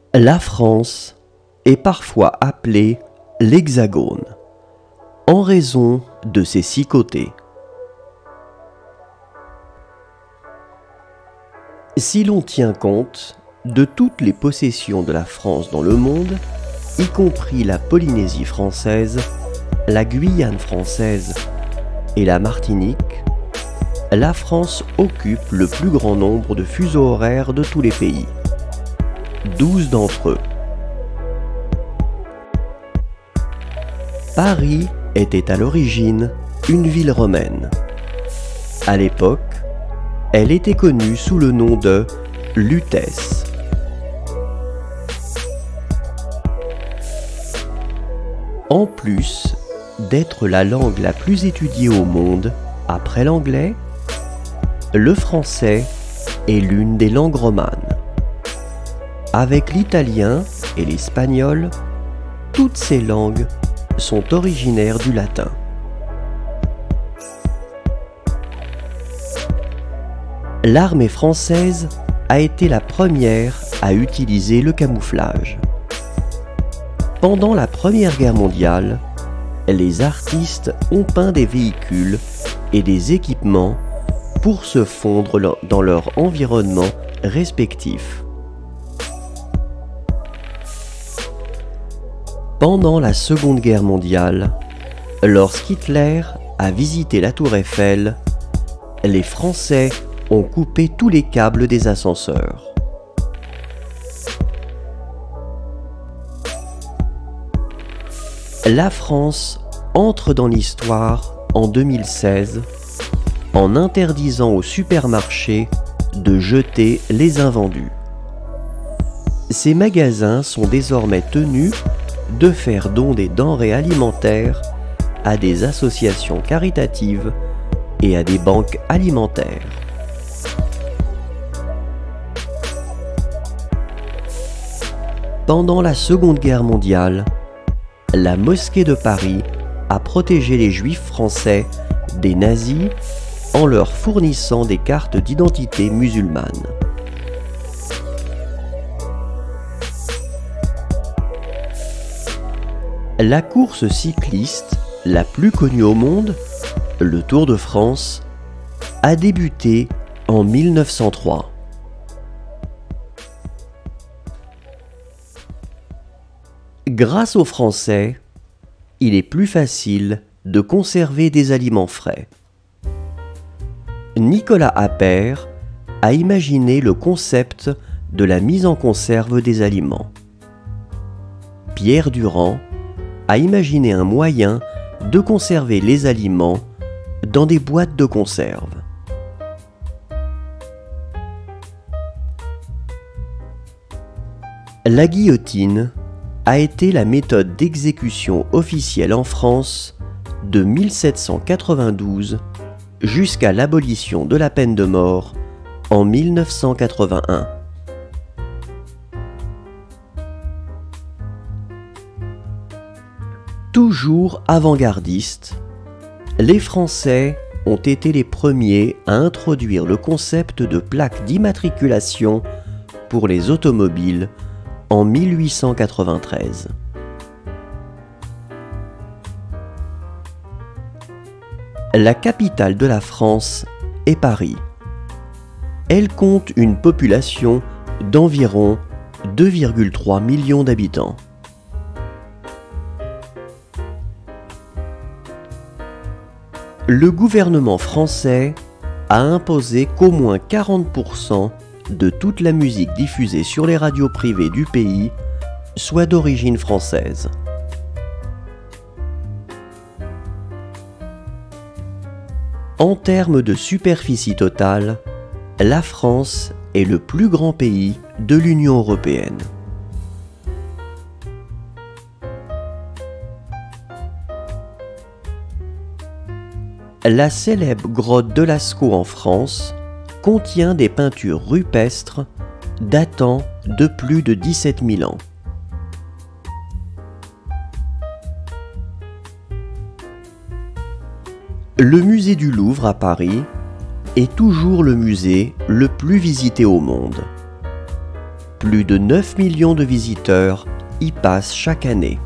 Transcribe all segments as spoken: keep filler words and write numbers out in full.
La France est parfois appelée l'Hexagone, en raison de ses six côtés. Si l'on tient compte de toutes les possessions de la France dans le monde, y compris la Polynésie française, la Guyane française et la Martinique, la France occupe le plus grand nombre de fuseaux horaires de tous les pays, douze d'entre eux. Paris était à l'origine une ville romaine. À l'époque, elle était connue sous le nom de Lutèce. En plus d'être la langue la plus étudiée au monde après l'anglais, le français est l'une des langues romanes. Avec l'italien et l'espagnol, toutes ces langues sont originaires du latin. L'armée française a été la première à utiliser le camouflage. Pendant la Première Guerre mondiale, les artistes ont peint des véhicules et des équipements pour se fondre dans leur environnement respectif. Pendant la Seconde Guerre mondiale, lorsqu'Hitler a visité la Tour Eiffel, les Français ont coupé tous les câbles des ascenseurs. La France entre dans l'histoire en deux mille seize en interdisant aux supermarchés de jeter les invendus. Ces magasins sont désormais tenus de faire don des denrées alimentaires à des associations caritatives et à des banques alimentaires. Pendant la Seconde Guerre mondiale, la mosquée de Paris a protégé les Juifs français des nazis en leur fournissant des cartes d'identité musulmanes. La course cycliste la plus connue au monde, le Tour de France, a débuté en mille neuf cent trois. Grâce aux Français, il est plus facile de conserver des aliments frais. Nicolas Appert a imaginé le concept de la mise en conserve des aliments. Pierre Durand a imaginé un moyen de conserver les aliments dans des boîtes de conserve. La guillotine a été la méthode d'exécution officielle en France de mille sept cent quatre-vingt-douze jusqu'à l'abolition de la peine de mort en mille neuf cent quatre-vingt-un. Toujours avant-gardistes, les Français ont été les premiers à introduire le concept de plaque d'immatriculation pour les automobiles en mille huit cent quatre-vingt-treize. La capitale de la France est Paris. Elle compte une population d'environ deux virgule trois millions d'habitants. Le gouvernement français a imposé qu'au moins quarante pour cent de toute la musique diffusée sur les radios privées du pays soit d'origine française. En termes de superficie totale, la France est le plus grand pays de l'Union européenne. La célèbre grotte de Lascaux en France contient des peintures rupestres datant de plus de dix-sept mille ans. Le musée du Louvre à Paris est toujours le musée le plus visité au monde. Plus de neuf millions de visiteurs y passent chaque année.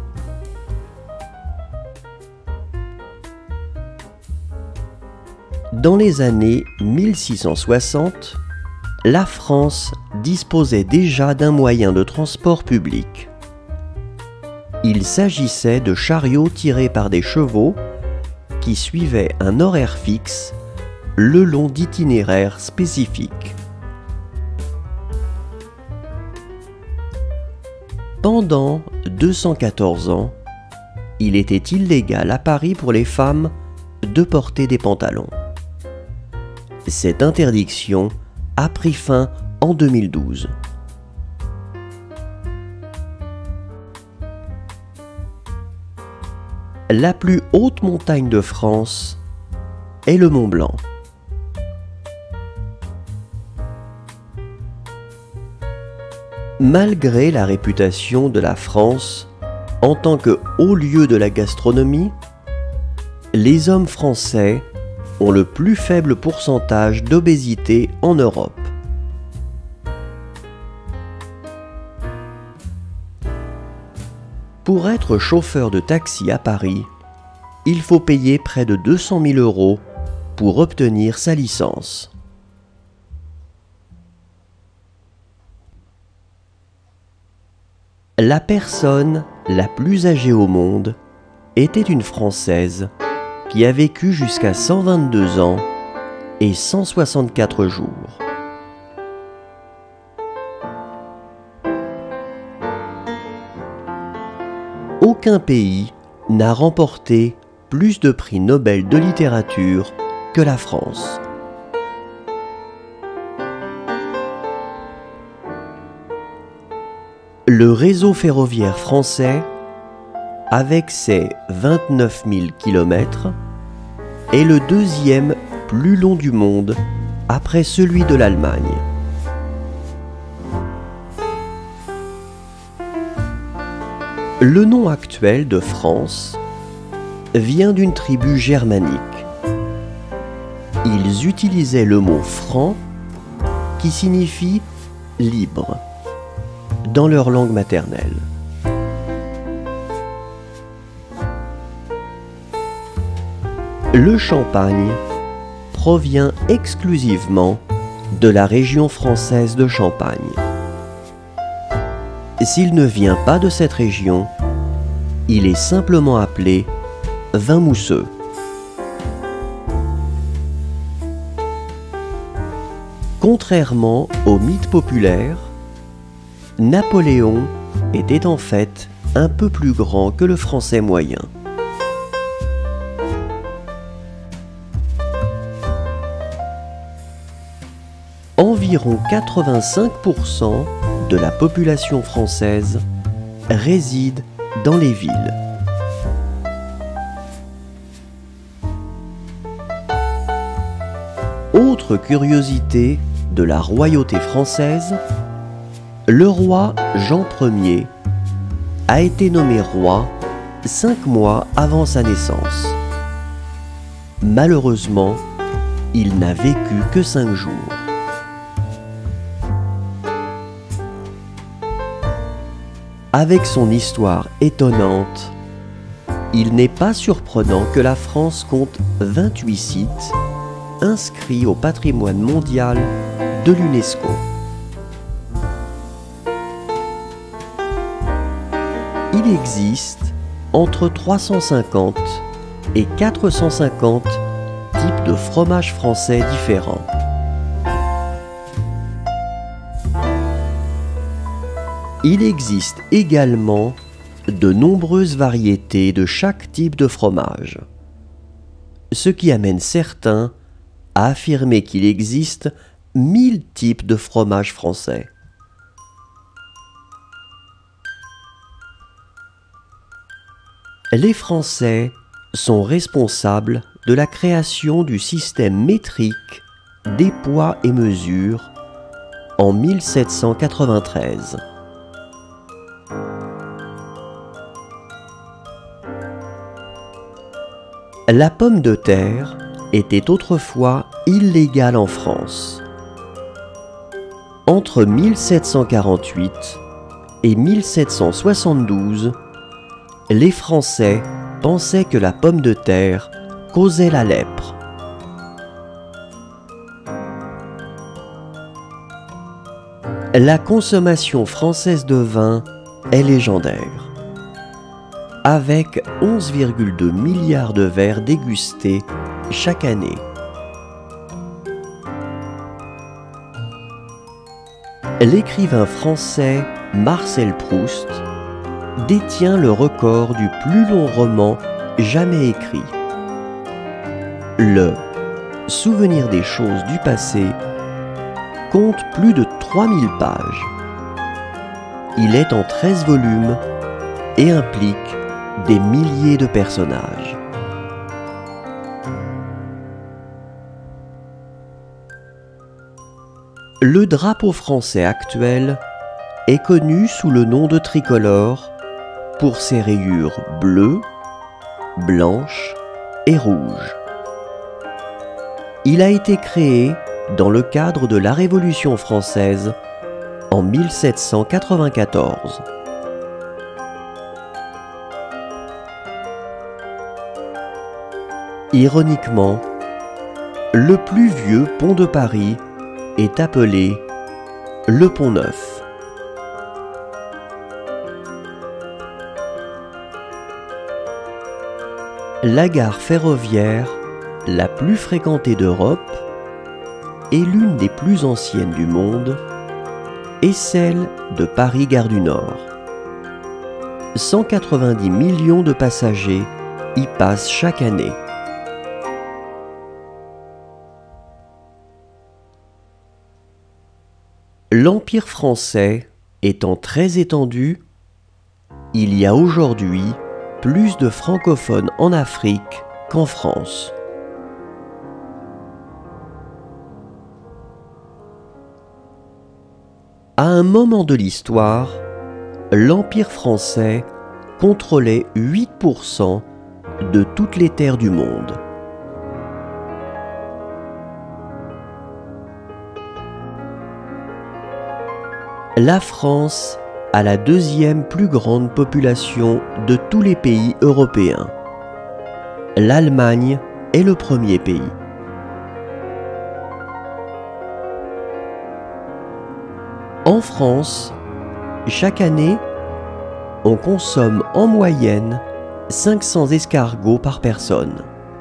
Dans les années mille six cent soixante, la France disposait déjà d'un moyen de transport public. Il s'agissait de chariots tirés par des chevaux qui suivaient un horaire fixe le long d'itinéraires spécifiques. Pendant deux cent quatorze ans, il était illégal à Paris pour les femmes de porter des pantalons. Cette interdiction a pris fin en deux mille douze. La plus haute montagne de France est le Mont Blanc. Malgré la réputation de la France en tant que haut lieu de la gastronomie, les hommes français ont le plus faible pourcentage d'obésité en Europe. Pour être chauffeur de taxi à Paris, il faut payer près de deux cent mille euros pour obtenir sa licence. La personne la plus âgée au monde était une Française qui a vécu jusqu'à cent vingt-deux ans et cent soixante-quatre jours. Aucun pays n'a remporté plus de prix Nobel de littérature que la France. Le réseau ferroviaire français, avec ses vingt-neuf mille kilomètres, est le deuxième plus long du monde après celui de l'Allemagne. Le nom actuel de France vient d'une tribu germanique. Ils utilisaient le mot franc qui signifie libre dans leur langue maternelle. Le champagne provient exclusivement de la région française de Champagne. S'il ne vient pas de cette région, il est simplement appelé vin mousseux. Contrairement au mythe populaire, Napoléon était en fait un peu plus grand que le français moyen. Environ quatre-vingt-cinq pour cent de la population française réside dans les villes. Autre curiosité de la royauté française, le roi Jean Ier a été nommé roi cinq mois avant sa naissance. Malheureusement, il n'a vécu que cinq jours. Avec son histoire étonnante, il n'est pas surprenant que la France compte vingt-huit sites inscrits au patrimoine mondial de l'UNESCO. Il existe entre trois cent cinquante et quatre cent cinquante types de fromages français différents. Il existe également de nombreuses variétés de chaque type de fromage, ce qui amène certains à affirmer qu'il existe mille types de fromages français. Les Français sont responsables de la création du système métrique des poids et mesures en mille sept cent quatre-vingt-treize. La pomme de terre était autrefois illégale en France. Entre mille sept cent quarante-huit et mille sept cent soixante-douze, les Français pensaient que la pomme de terre causait la lèpre. La consommation française de vin est légendaire. Avec onze virgule deux milliards de verres dégustés chaque année. L'écrivain français Marcel Proust détient le record du plus long roman jamais écrit. Le Souvenir des choses du passé compte plus de trois mille pages. Il est en treize volumes et implique des milliers de personnages. Le drapeau français actuel est connu sous le nom de tricolore pour ses rayures bleues, blanches et rouges. Il a été créé dans le cadre de la Révolution française en mille sept cent quatre-vingt-quatorze. Ironiquement, le plus vieux pont de Paris est appelé le Pont Neuf. La gare ferroviaire la plus fréquentée d'Europe et l'une des plus anciennes du monde est celle de Paris-Gare du Nord. cent quatre-vingt-dix millions de passagers y passent chaque année. L'Empire français étant très étendu, il y a aujourd'hui plus de francophones en Afrique qu'en France. À un moment de l'histoire, l'Empire français contrôlait huit pour cent de toutes les terres du monde. La France a la deuxième plus grande population de tous les pays européens. L'Allemagne est le premier pays. En France, chaque année, on consomme en moyenne cinq cents escargots par personne.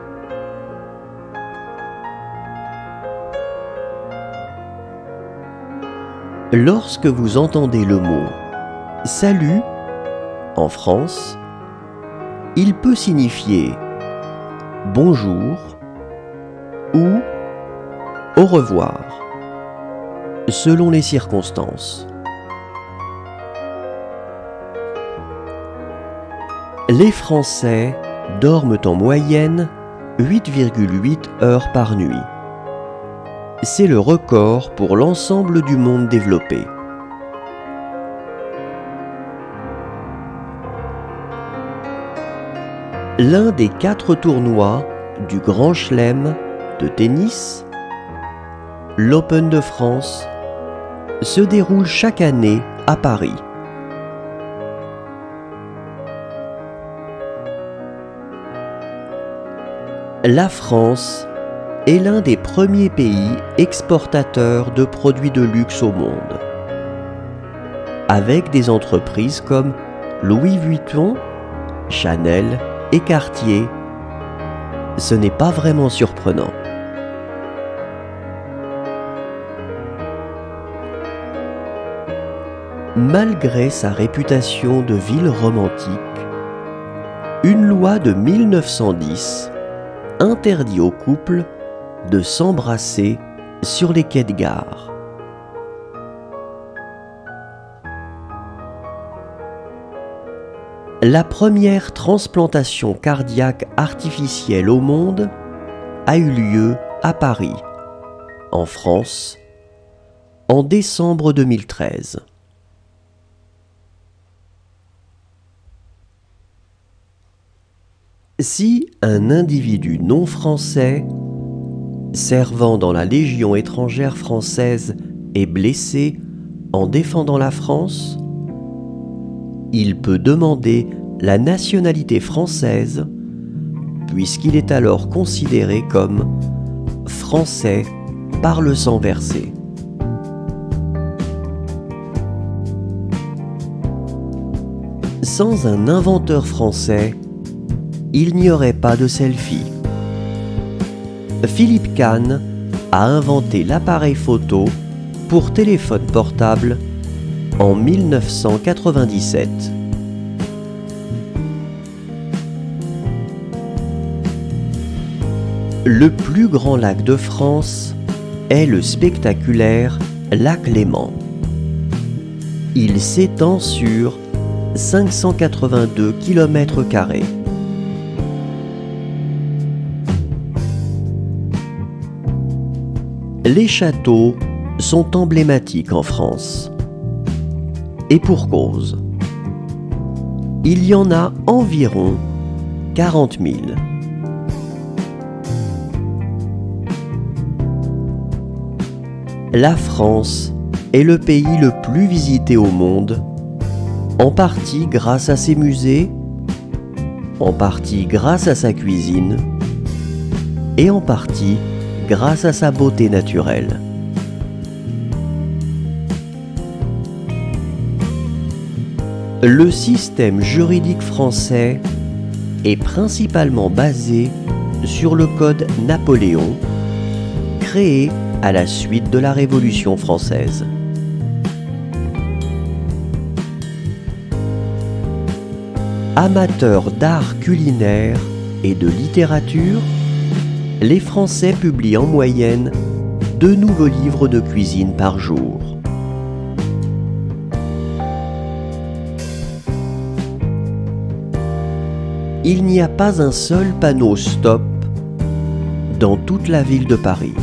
Lorsque vous entendez le mot « salut » en France, il peut signifier « bonjour » ou « au revoir » selon les circonstances. Les Français dorment en moyenne huit virgule huit heures par nuit. C'est le record pour l'ensemble du monde développé. L'un des quatre tournois du Grand Chelem de tennis, l'Open de France, se déroule chaque année à Paris. La France est l'un des premiers pays exportateurs de produits de luxe au monde, avec des entreprises comme Louis Vuitton, Chanel et Cartier. Ce n'est pas vraiment surprenant. Malgré sa réputation de ville romantique, une loi de mille neuf cent dix interdit aux couples de s'embrasser sur les quais de gare. La première transplantation cardiaque artificielle au monde a eu lieu à Paris, en France, en décembre deux mille treize. Si un individu non français, servant dans la Légion étrangère française est blessé en défendant la France, il peut demander la nationalité française puisqu'il est alors considéré comme français par le sang versé. Sans un inventeur français, il n'y aurait pas de selfie. Philippe Cahn a inventé l'appareil photo pour téléphone portable en mille neuf cent quatre-vingt-dix-sept. Le plus grand lac de France est le spectaculaire lac Léman. Il s'étend sur cinq cent quatre-vingt-deux kilomètres carrés. Les châteaux sont emblématiques en France. Et pour cause. Il y en a environ quarante mille. La France est le pays le plus visité au monde, en partie grâce à ses musées, en partie grâce à sa cuisine et en partie grâce à sa beauté naturelle. Le système juridique français est principalement basé sur le Code Napoléon, créé à la suite de la Révolution française. Amateurs d'art culinaire et de littérature, les Français publient en moyenne deux nouveaux livres de cuisine par jour. Il n'y a pas un seul panneau stop dans toute la ville de Paris.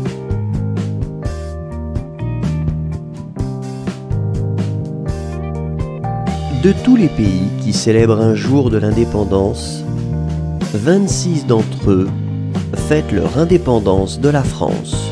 De tous les pays qui célèbrent un jour de l'indépendance, vingt-six d'entre eux fêtent leur indépendance de la France.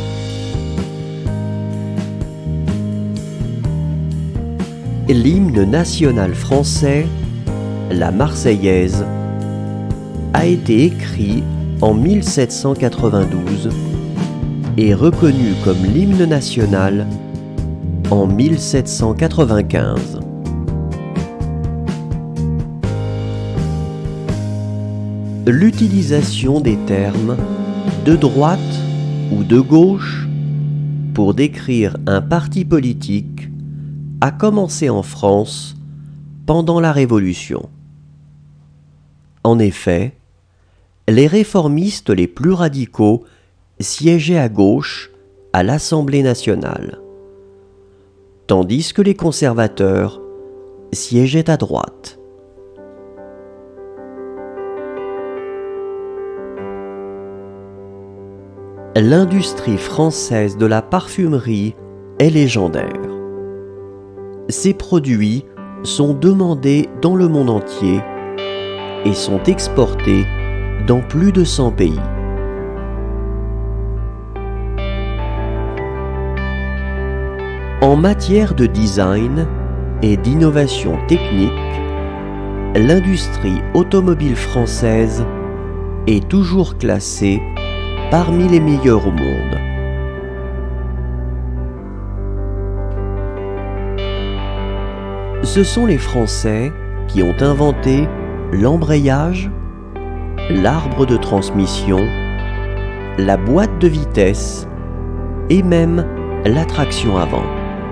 L'hymne national français, la Marseillaise, a été écrit en mille sept cent quatre-vingt-douze et reconnu comme l'hymne national en mille sept cent quatre-vingt-quinze. L'utilisation des termes de droite ou de gauche pour décrire un parti politique a commencé en France pendant la Révolution. En effet, les réformistes les plus radicaux siégeaient à gauche à l'Assemblée nationale, tandis que les conservateurs siégeaient à droite. L'industrie française de la parfumerie est légendaire. Ses produits sont demandés dans le monde entier et sont exportés dans plus de cent pays. En matière de design et d'innovation technique, l'industrie automobile française est toujours classée parmi les meilleurs au monde. Ce sont les Français qui ont inventé l'embrayage, l'arbre de transmission, la boîte de vitesse et même la traction avant.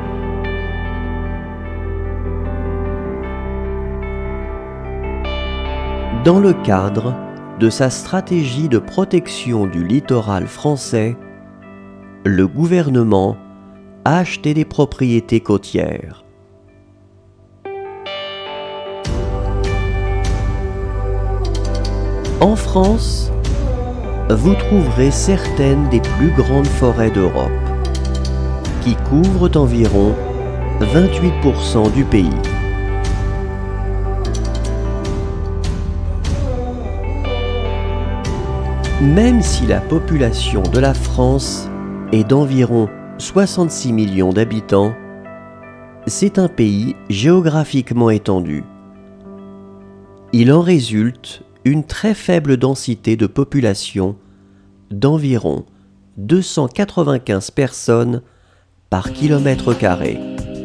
Dans le cadre de sa stratégie de protection du littoral français, le gouvernement a acheté des propriétés côtières. En France, vous trouverez certaines des plus grandes forêts d'Europe, qui couvrent environ vingt-huit pour cent du pays. Même si la population de la France est d'environ soixante-six millions d'habitants, c'est un pays géographiquement étendu. Il en résulte une très faible densité de population d'environ deux cent quatre-vingt-quinze personnes par kilomètre carré.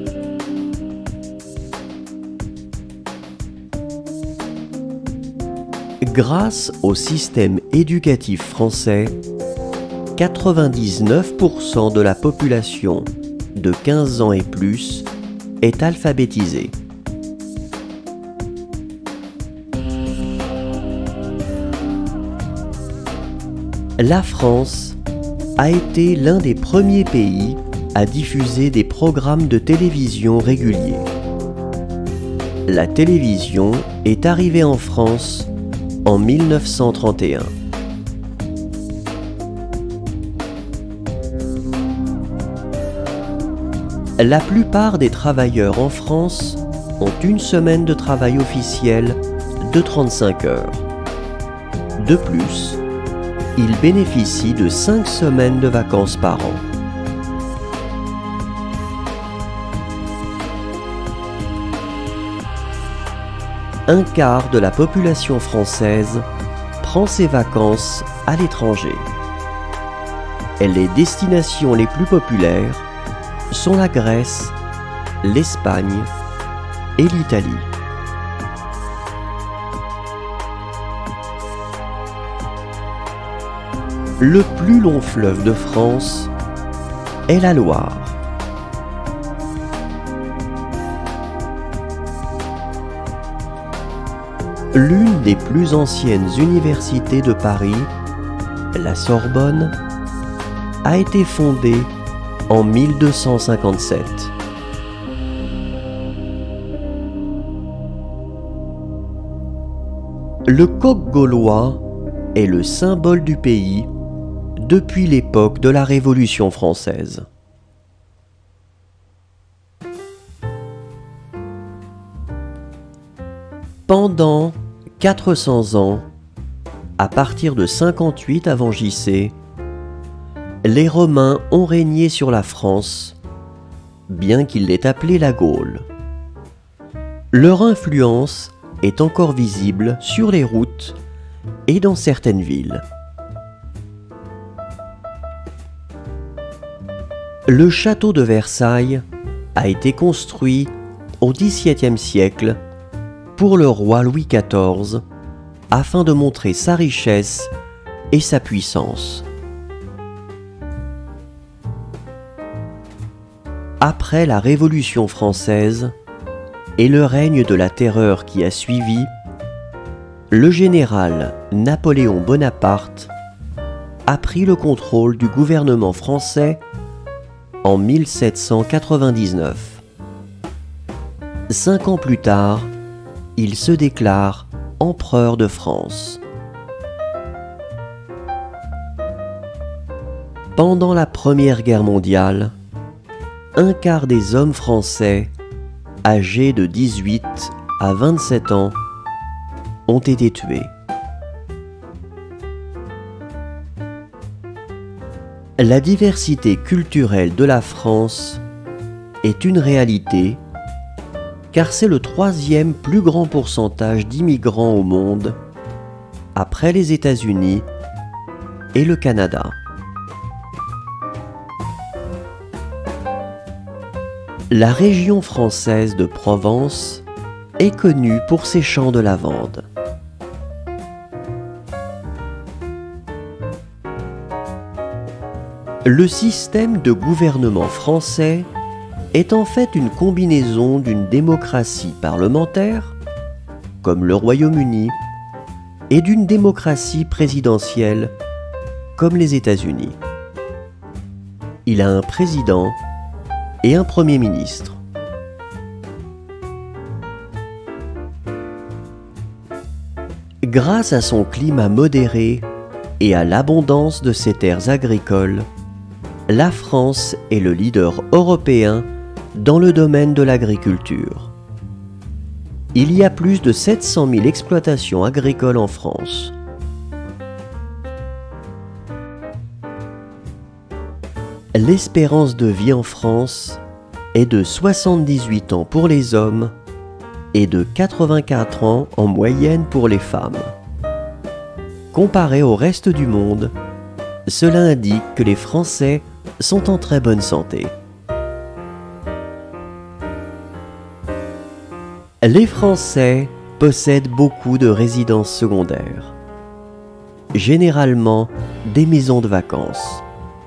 Grâce au système éducatif français, quatre-vingt-dix-neuf pour cent de la population de quinze ans et plus est alphabétisée. La France a été l'un des premiers pays à diffuser des programmes de télévision réguliers. La télévision est arrivée en France en mille neuf cent trente et un. La plupart des travailleurs en France ont une semaine de travail officielle de trente-cinq heures. De plus, ils bénéficient de cinq semaines de vacances par an. Un quart de la population française prend ses vacances à l'étranger. Et les destinations les plus populaires sont la Grèce, l'Espagne et l'Italie. Le plus long fleuve de France est la Loire. L'une des plus anciennes universités de Paris, la Sorbonne, a été fondée en mille deux cent cinquante-sept. Le coq gaulois est le symbole du pays depuis l'époque de la Révolution française. Pendant quatre cents ans, à partir de cinquante-huit avant J C, les Romains ont régné sur la France, bien qu'ils l'aient appelée la Gaule. Leur influence est encore visible sur les routes et dans certaines villes. Le château de Versailles a été construit au dix-septième siècle pour le roi Louis quatorze afin de montrer sa richesse et sa puissance. Après la Révolution française et le règne de la Terreur qui a suivi, le général Napoléon Bonaparte a pris le contrôle du gouvernement français en mille sept cent quatre-vingt-dix-neuf. Cinq ans plus tard, il se déclare empereur de France. Pendant la Première Guerre mondiale, un quart des hommes français âgés de dix-huit à vingt-sept ans ont été tués. La diversité culturelle de la France est une réalité, car c'est le troisième plus grand pourcentage d'immigrants au monde, après les États-Unis et le Canada. La région française de Provence est connue pour ses champs de lavande. Le système de gouvernement français est en fait une combinaison d'une démocratie parlementaire, comme le Royaume-Uni, et d'une démocratie présidentielle, comme les États-Unis. Il a un président et un Premier ministre. Grâce à son climat modéré et à l'abondance de ses terres agricoles, la France est le leader européen dans le domaine de l'agriculture. Il y a plus de sept cent mille exploitations agricoles en France. L'espérance de vie en France est de soixante-dix-huit ans pour les hommes et de quatre-vingt-quatre ans en moyenne pour les femmes. Comparé au reste du monde, cela indique que les Français sont en très bonne santé. Les Français possèdent beaucoup de résidences secondaires, généralement des maisons de vacances.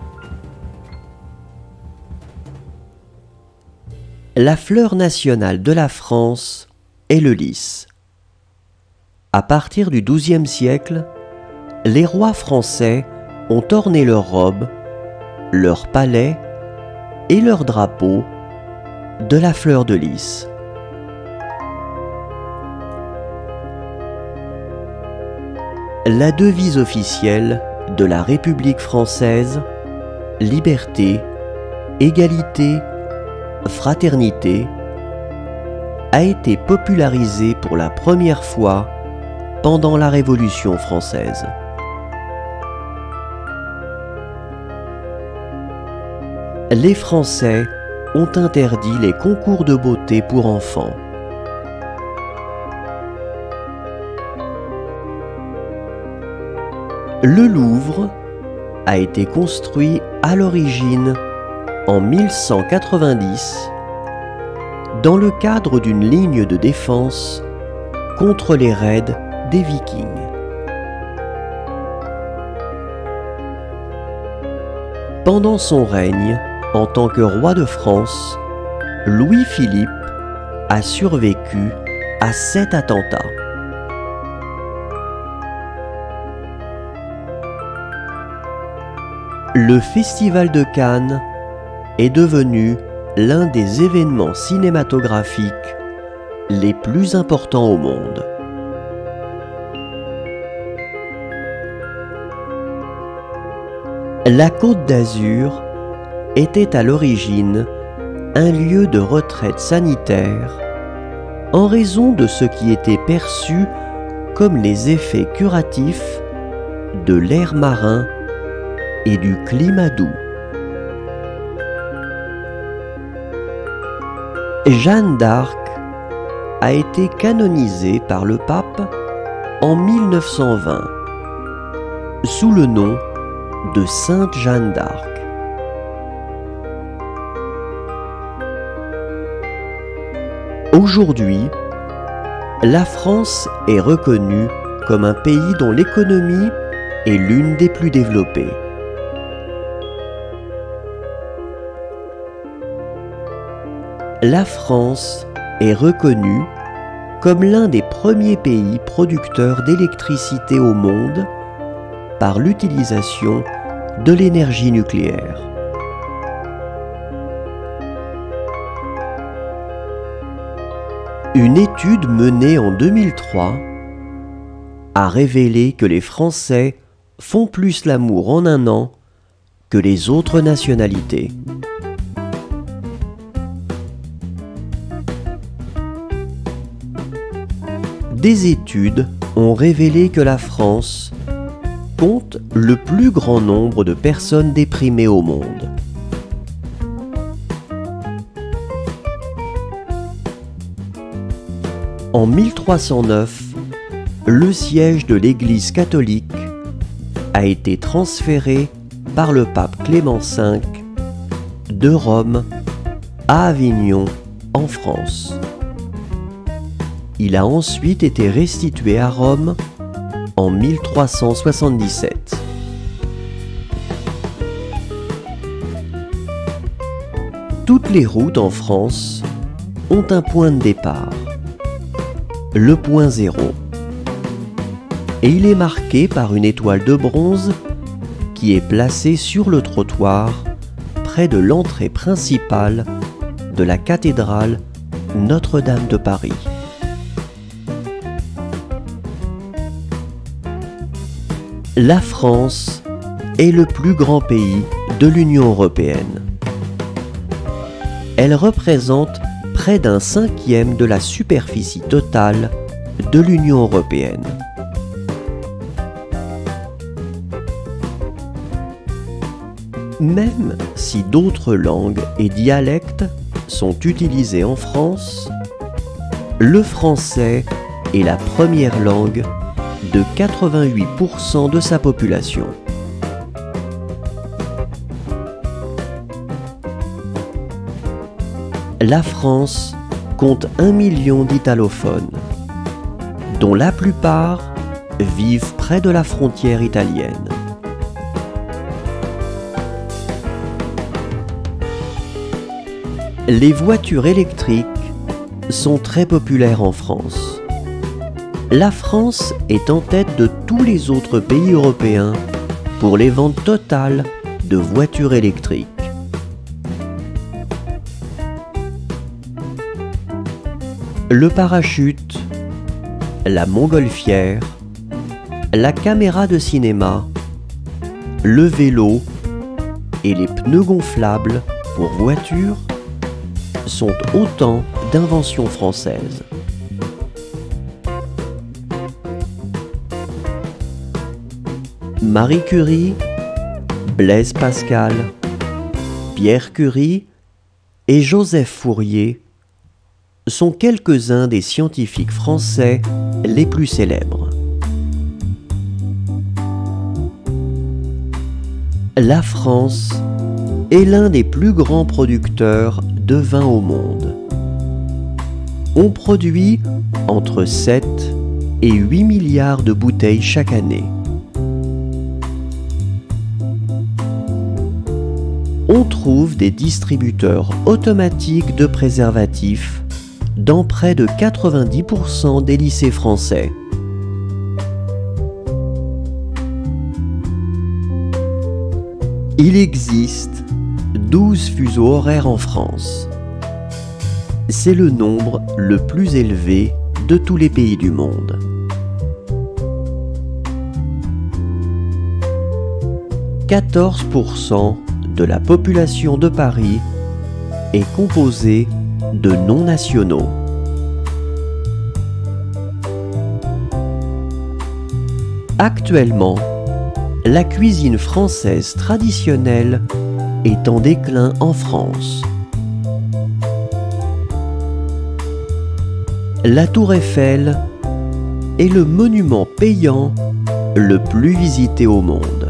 La fleur nationale de la France est le lys. À partir du douzième siècle, les rois français ont orné leurs robes, leurs palais et leurs drapeaux de la fleur de lys. La devise officielle de la République française, liberté, égalité, fraternité, a été popularisée pour la première fois pendant la Révolution française. Les Français ont interdit les concours de beauté pour enfants. Le Louvre a été construit à l'origine en mille cent quatre-vingt-dix dans le cadre d'une ligne de défense contre les raids des Vikings. Pendant son règne en tant que roi de France, Louis-Philippe a survécu à sept attentats. Le Festival de Cannes est devenu l'un des événements cinématographiques les plus importants au monde. La Côte d'Azur était à l'origine un lieu de retraite sanitaire en raison de ce qui était perçu comme les effets curatifs de l'air marin et du climat doux. Jeanne d'Arc a été canonisée par le pape en mille neuf cent vingt sous le nom de Sainte Jeanne d'Arc. Aujourd'hui, la France est reconnue comme un pays dont l'économie est l'une des plus développées. La France est reconnue comme l'un des premiers pays producteurs d'électricité au monde par l'utilisation de l'énergie nucléaire. Une étude menée en deux mille trois a révélé que les Français font plus l'amour en un an que les autres nationalités. Des études ont révélé que la France compte le plus grand nombre de personnes déprimées au monde. En mille trois cent neuf, le siège de l'Église catholique a été transféré par le pape Clément cinq de Rome à Avignon, en France. Il a ensuite été restitué à Rome en mille trois cent soixante-dix-sept. Toutes les routes en France ont un point de départ, le point zéro, et il est marqué par une étoile de bronze qui est placée sur le trottoir près de l'entrée principale de la cathédrale Notre-Dame de Paris. La France est le plus grand pays de l'Union européenne. Elle représente près d'un cinquième de la superficie totale de l'Union européenne. Même si d'autres langues et dialectes sont utilisés en France, le français est la première langue de quatre-vingt-huit pour cent de sa population. La France compte un million d'italophones, dont la plupart vivent près de la frontière italienne. Les voitures électriques sont très populaires en France. La France est en tête de tous les autres pays européens pour les ventes totales de voitures électriques. Le parachute, la montgolfière, la caméra de cinéma, le vélo et les pneus gonflables pour voitures sont autant d'inventions françaises. Marie Curie, Blaise Pascal, Pierre Curie et Joseph Fourier sont quelques-uns des scientifiques français les plus célèbres. La France est l'un des plus grands producteurs de vin au monde. On produit entre sept et huit milliards de bouteilles chaque année. On trouve des distributeurs automatiques de préservatifs dans près de quatre-vingt-dix pour cent des lycées français. Il existe douze fuseaux horaires en France. C'est le nombre le plus élevé de tous les pays du monde. quatorze pour cent de la population de Paris est composée de non-nationaux. Actuellement, la cuisine française traditionnelle est en déclin en France. La Tour Eiffel est le monument payant le plus visité au monde.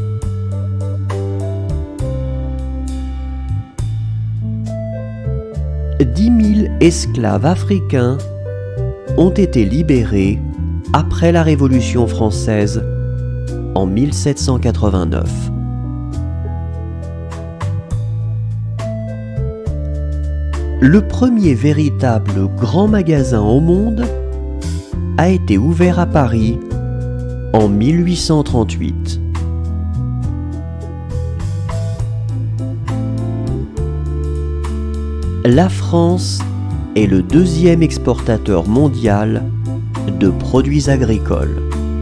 dix mille esclaves africains ont été libérés après la Révolution française en mille sept cent quatre-vingt-neuf. Le premier véritable grand magasin au monde a été ouvert à Paris en mille huit cent trente-huit. La France est le deuxième exportateur mondial de produits agricoles.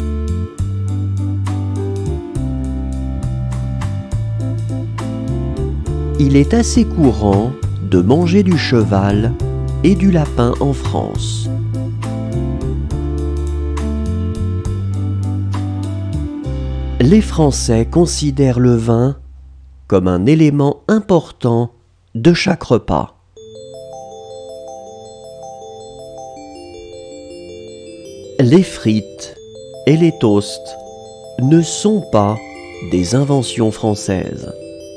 Il est assez courant de manger du cheval et du lapin en France. Les Français considèrent le vin comme un élément important de chaque repas. Les frites et les toasts ne sont pas des inventions françaises.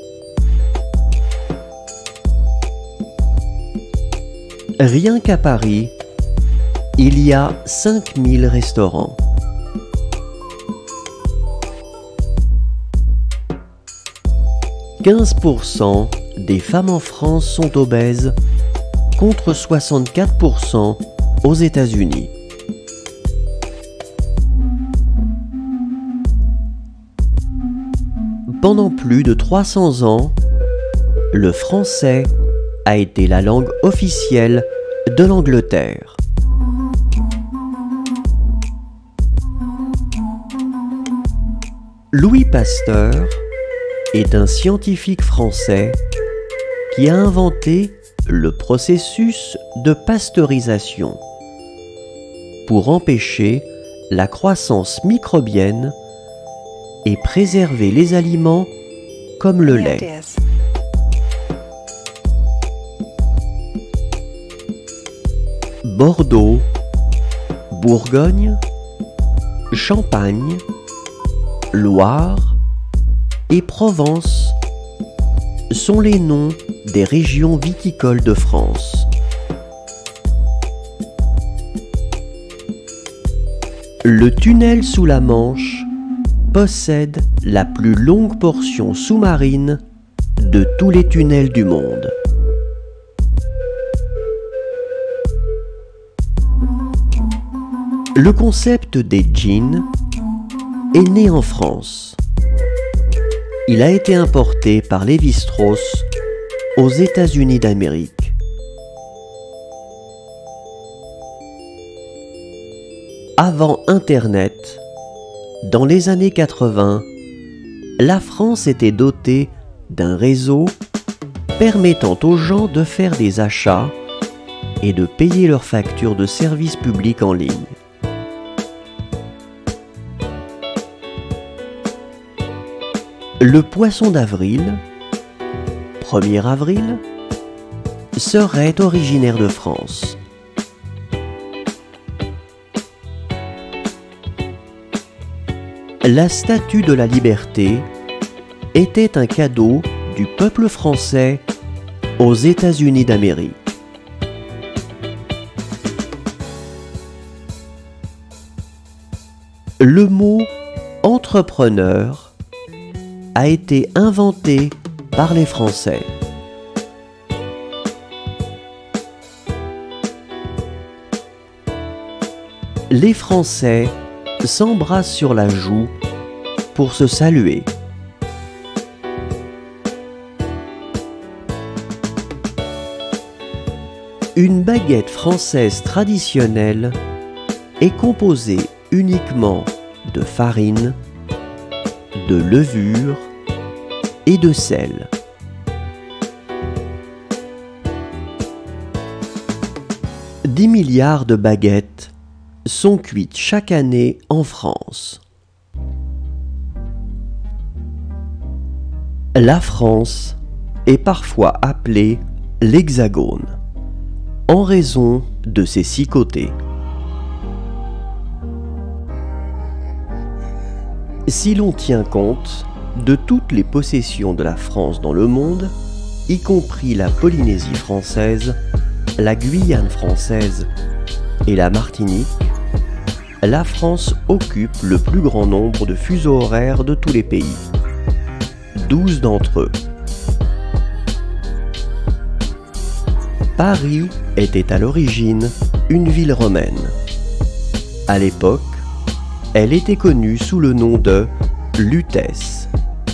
Rien qu'à Paris, il y a cinq mille restaurants. quinze pour cent des femmes en France sont obèses, contre soixante-quatre pour cent aux États-Unis. Pendant plus de trois cents ans, le français a été la langue officielle de l'Angleterre. Louis Pasteur est un scientifique français qui a inventé le processus de pasteurisation pour empêcher la croissance microbienne et préserver les aliments comme le lait. Bordeaux, Bourgogne, Champagne, Loire et Provence sont les noms des régions viticoles de France. Le tunnel sous la Manche possède la plus longue portion sous-marine de tous les tunnels du monde. Le concept des jeans est né en France. Il a été importé par Lévi-Strauss aux États-Unis d'Amérique. Avant Internet, dans les années quatre-vingts, la France était dotée d'un réseau permettant aux gens de faire des achats et de payer leurs factures de services publics en ligne. Le poisson d'avril, premier avril, serait originaire de France. La Statue de la Liberté était un cadeau du peuple français aux États-Unis d'Amérique. Le mot entrepreneur a été inventé par les Français. Les Français s'embrassent sur la joue pour se saluer. Une baguette française traditionnelle est composée uniquement de farine, de levure et de sel. dix milliards de baguettes sont cuites chaque année en France. La France est parfois appelée l'Hexagone, en raison de ses six côtés. Si l'on tient compte de toutes les possessions de la France dans le monde, y compris la Polynésie française, la Guyane française et la Martinique, la France occupe le plus grand nombre de fuseaux horaires de tous les pays, douze d'entre eux. Paris était à l'origine une ville romaine. À l'époque, elle était connue sous le nom de Lutèce.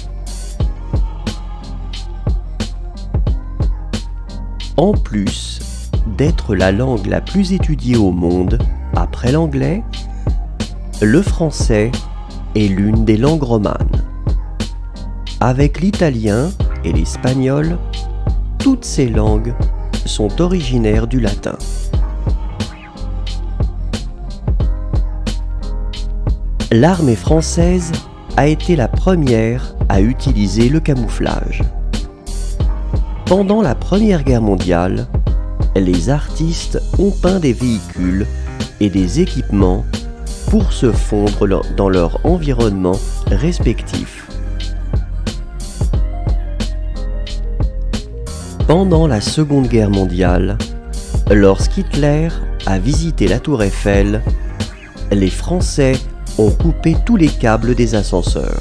En plus d'être la langue la plus étudiée au monde après l'anglais, le français est l'une des langues romanes. Avec l'italien et l'espagnol, toutes ces langues sont originaires du latin. L'armée française a été la première à utiliser le camouflage. Pendant la Première Guerre mondiale, les artistes ont peint des véhicules et des équipements pour se fondre dans leur environnement respectif. Pendant la Seconde Guerre mondiale, lorsqu'Hitler a visité la Tour Eiffel, les Français ont coupé tous les câbles des ascenseurs.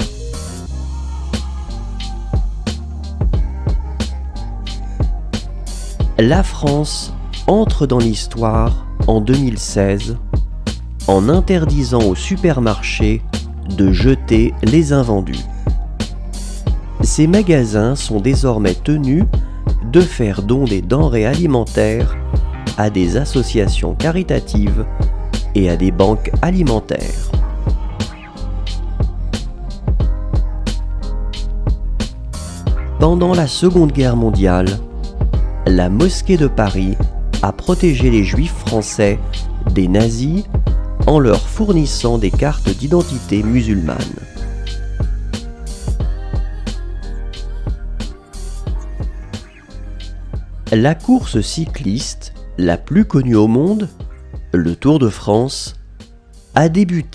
La France entre dans l'histoire en deux mille seize en interdisant aux supermarchés de jeter les invendus. Ces magasins sont désormais tenus de faire don des denrées alimentaires à des associations caritatives et à des banques alimentaires. Pendant la Seconde Guerre mondiale, la mosquée de Paris a protégé les Juifs français des nazis en leur fournissant des cartes d'identité musulmanes. La course cycliste la plus connue au monde, le Tour de France, a débuté